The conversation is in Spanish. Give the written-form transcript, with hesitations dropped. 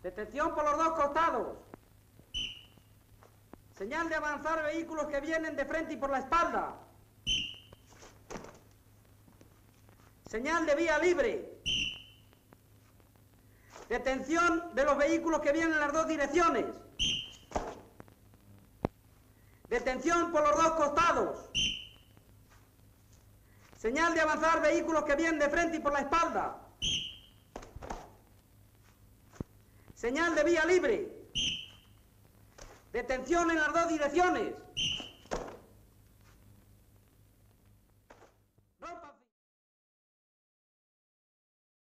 Detención por los dos costados. Señal de avanzar vehículos que vienen de frente y por la espalda. Señal de vía libre. Detención de los vehículos que vienen en las dos direcciones. Detención por los dos costados. Señal de avanzar vehículos que vienen de frente y por la espalda. Señal de vía libre. Detención en las dos direcciones.